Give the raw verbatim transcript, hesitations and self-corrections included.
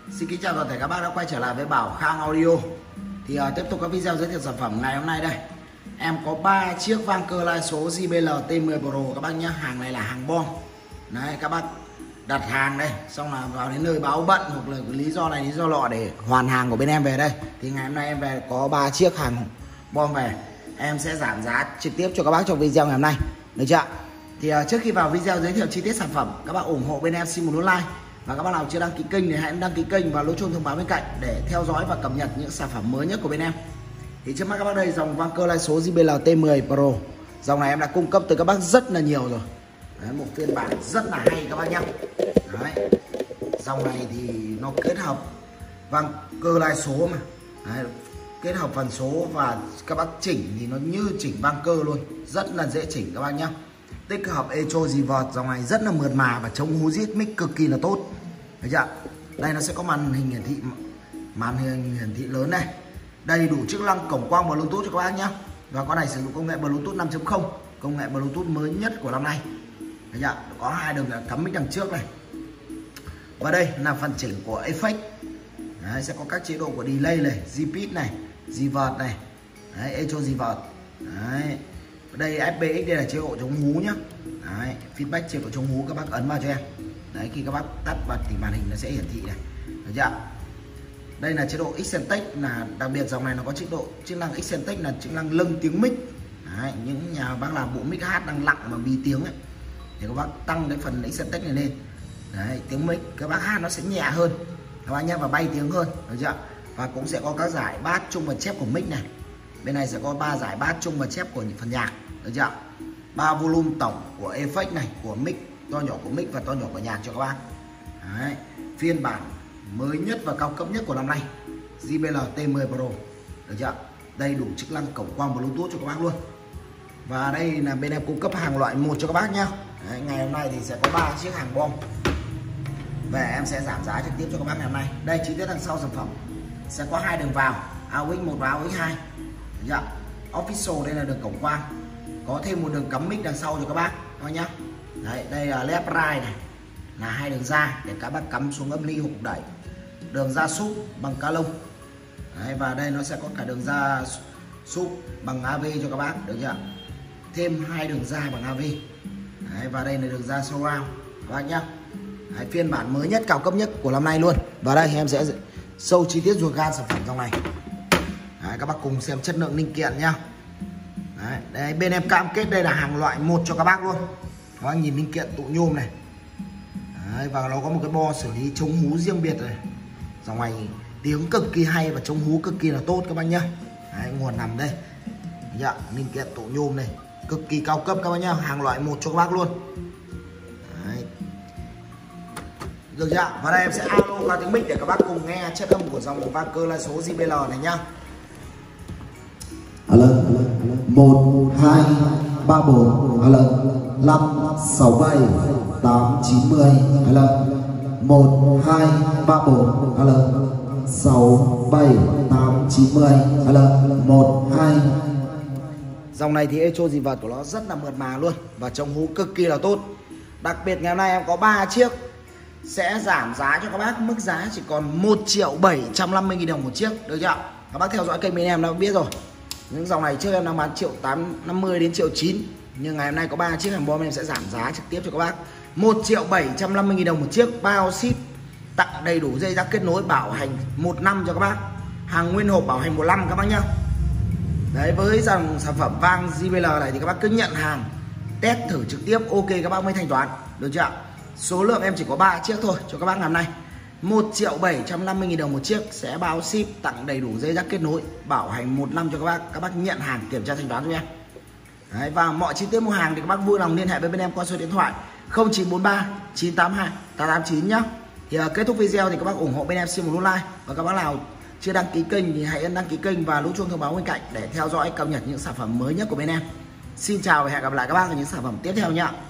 Xin kính chào toàn thể các bác đã quay trở lại với Bảo Khang Audio. Thì uh, tiếp tục các video giới thiệu sản phẩm ngày hôm nay đây. Em có ba chiếc vang cơ lai số J B L T mười Pro các bác nhé. Hàng này là hàng bom. Đấy, các bác đặt hàng đây, xong là vào đến nơi báo bận hoặc là lý do này lý do lọ để hoàn hàng của bên em về đây. Thì ngày hôm nay em về có ba chiếc hàng bom về. Em sẽ giảm giá trực tiếp cho các bác trong video ngày hôm nay. Được chưa? Thì uh, trước khi vào video giới thiệu chi tiết sản phẩm, các bác ủng hộ bên em xin một nút like. Và các bác nào chưa đăng ký kênh thì hãy đăng ký kênh và nút chuông thông báo bên cạnh để theo dõi và cập nhật những sản phẩm mới nhất của bên em. Thì trước mắt các bác đây dòng vang cơ lai số J B L T mười Pro. Dòng này em đã cung cấp tới các bác rất là nhiều rồi. Đấy, một phiên bản rất là hay các bác nhé. Đấy. Dòng này thì nó kết hợp vang cơ lai số mà. Đấy, kết hợp phần số và các bác chỉnh thì nó như chỉnh vang cơ luôn, rất là dễ chỉnh các bác nhé. Tích hợp echo reverb, dòng này rất là mượt mà và chống hú rít mic cực kỳ là tốt. Thấy chưa? Đây nó sẽ có màn hình hiển thị màn hình hiển thị lớn này, đầy đủ chức năng cổng quang Bluetooth cho các bác nhé. Và con này sử dụng công nghệ Bluetooth năm chấm không, công nghệ Bluetooth mới nhất của năm nay. Thấy chưa? Có hai đường cắm mic đằng trước này. Và đây là phần chỉnh của effect. Đấy, sẽ có các chế độ của delay này, repeat này, reverb này, đấy, echo reverb. Đấy. Đây F B X, đây là chế độ chống hú nhá. Đấy, feedback chế độ chống hú các bác ấn vào cho em. Đấy, khi các bác tắt bật thì màn hình nó sẽ hiển thị này. Được chưa? Đây là chế độ Xentech, là đặc biệt dòng này nó có chế độ chức năng Xentech là chức năng lâng tiếng mic. Đấy, những nhà bác làm bộ mic hát đang lặng mà bí tiếng ấy thì các bác tăng cái phần Xentech này lên. Đấy, tiếng mic các bác hát nó sẽ nhẹ hơn các bác nhé, và bay tiếng hơn. Được chưa? Và cũng sẽ có các giải bass, trung và chép của mic này. Bên này sẽ có ba giải bass, trung và chép của những phần nhạc. Được chưa? ba volume tổng của effect này, của mic, to nhỏ của mic và to nhỏ của nhạc cho các bác. Đấy, phiên bản mới nhất và cao cấp nhất của năm nay, J B L T mười Pro. Được chưa? Đầy đủ chức năng cổng quang Bluetooth cho các bác luôn. Và đây là bên em cung cấp hàng loại một cho các bác nhá. Đấy, ngày hôm nay thì sẽ có ba chiếc hàng bom về, em sẽ giảm giá trực tiếp cho các bác ngày hôm nay. Đây chi tiết đằng sau sản phẩm sẽ có hai đường vào, a u ích một và a u ích hai. Được chưa? Official đây là đường cổng quang, có thêm một đường cắm mic đằng sau cho các bác thôi nhá. Đấy, đây là left right này, là hai đường ra để các bác cắm xuống âm ly hoặc đẩy. Đường ra súp bằng ca lông. Đấy, và đây nó sẽ có cả đường ra súp bằng a vê cho các bác. Được chưa? Thêm hai đường ra bằng a vê. Đấy, và đây là đường ra surround các bác nhá. Đấy, phiên bản mới nhất cao cấp nhất của năm nay luôn. Và đây em sẽ sâu chi tiết ruột gan sản phẩm trong này. Đấy, các bác cùng xem chất lượng linh kiện nhá. Đấy, đấy, bên em cam kết đây là hàng loại một cho các bác luôn. Các bác nhìn linh kiện tụ nhôm này. Đấy, và nó có một cái bo xử lý chống hú riêng biệt này. Dòng này tiếng cực kỳ hay và chống hú cực kỳ là tốt các bác nhá. Đấy, nguồn nằm đây. Dạ, linh kiện tụ nhôm này cực kỳ cao cấp các bác nhá, hàng loại một cho các bác luôn. Đấy. Được chưa? Và đây em sẽ alo qua tiếng mic để các bác cùng nghe chất âm của dòng vang cơ lai số J B L này nhá. Alo, một, hai, ba, bốn, alo, năm, sáu, bảy, tám, chín, mười, alo, một, hai, ba, bốn, alo, sáu, bảy, tám, chín, mười, alo, một, hai. Dòng này thì echo reverb của nó rất là mượt mà luôn và chống hú cực kỳ là tốt. Đặc biệt ngày hôm nay em có ba chiếc sẽ giảm giá cho các bác, mức giá chỉ còn một triệu bảy trăm năm mươi nghìn đồng một chiếc. Được chưa? Các bác theo dõi kênh bên em đã biết rồi. Những dòng này trước em đang bán triệu tám năm mươi đến triệu chín, nhưng ngày hôm nay có ba chiếc hàng bom em sẽ giảm giá trực tiếp cho các bác một triệu bảy trăm năm mươi nghìn đồng một chiếc, bao ship, tặng đầy đủ dây rắc kết nối, bảo hành một năm cho các bác, hàng nguyên hộp bảo hành một năm các bác nhá. Đấy, với dòng sản phẩm vang J B L này thì các bác cứ nhận hàng, test thử trực tiếp, ok các bác mới thanh toán. Được chưa? Số lượng em chỉ có ba chiếc thôi cho các bác ngày hôm nay, một triệu bảy trăm năm mươi nghìn đồng một chiếc, sẽ bao ship, tặng đầy đủ dây rắc kết nối, bảo hành một năm cho các bác. Các bác nhận hàng, kiểm tra thanh toán cho em. Đấy, và mọi chi tiết mua hàng thì các bác vui lòng liên hệ với bên em qua số điện thoại không chín bốn ba chín tám hai tám tám chín nhá. Thì uh, kết thúc video thì các bác ủng hộ bên em xin một nút like, và các bác nào chưa đăng ký kênh thì hãy ấn đăng ký kênh và nút chuông thông báo bên cạnh để theo dõi cập nhật những sản phẩm mới nhất của bên em. Xin chào và hẹn gặp lại các bác ở những sản phẩm tiếp theo nhá.